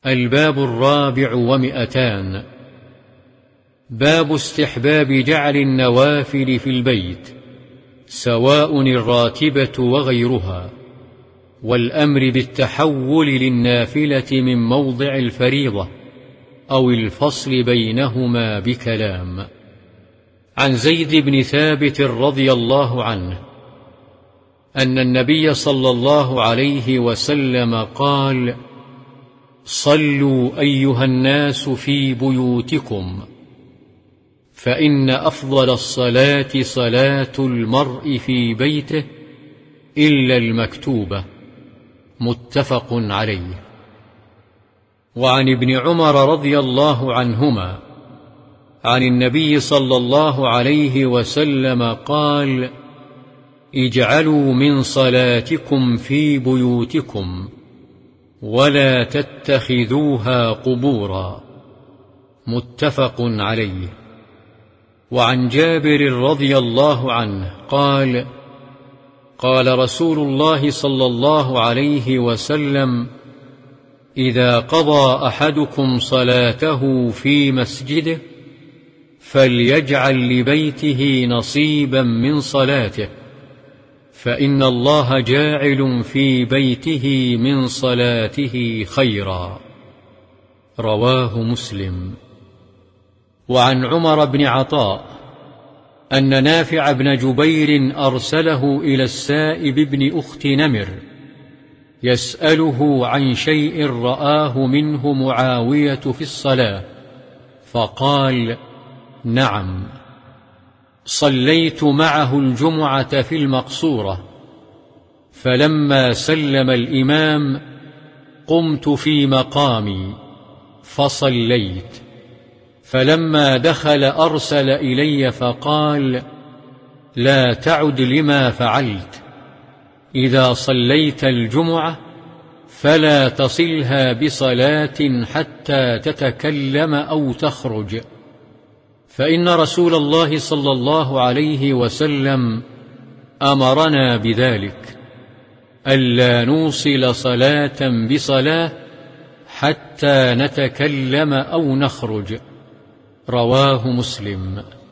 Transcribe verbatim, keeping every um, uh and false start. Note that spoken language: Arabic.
الباب الرابع ومئتان. باب استحباب جعل النوافل في البيت سواء الراتبة وغيرها، والأمر بالتحول للنافلة من موضع الفريضة أو الفصل بينهما بكلام. عن زيد بن ثابت رضي الله عنه أن النبي صلى الله عليه وسلم قال: صلوا أيها الناس في بيوتكم، فإن أفضل الصلاة صلاة المرء في بيته إلا المكتوبة. متفق عليه. وعن ابن عمر رضي الله عنهما عن النبي صلى الله عليه وسلم قال: اجعلوا من صلاتكم في بيوتكم ولا تتخذوها قبورا. متفق عليه. وعن جابر رضي الله عنه قال: قال رسول الله صلى الله عليه وسلم: إذا قضى أحدكم صلاته في مسجده فليجعل لبيته نصيبا من صلاته، فإن الله جاعل في بيته من صلاته خيرا. رواه مسلم. وعن عمر بن عطاء أن نافع بن جبير أرسله إلى السائب بن أخت نمر يسأله عن شيء رآه منه معاوية في الصلاة، فقال: نعم، صليت معه الجمعة في المقصورة، فلما سلم الإمام قمت في مقامي فصليت، فلما دخل أرسل إلي فقال: لا تعد لما فعلت، إذا صليت الجمعة فلا تصلها بصلاة حتى تتكلم أو تخرج، فإن رسول الله صلى الله عليه وسلم أمرنا بذلك، ألا نوصل صلاة بصلاة حتى نتكلم أو نخرج. رواه مسلم.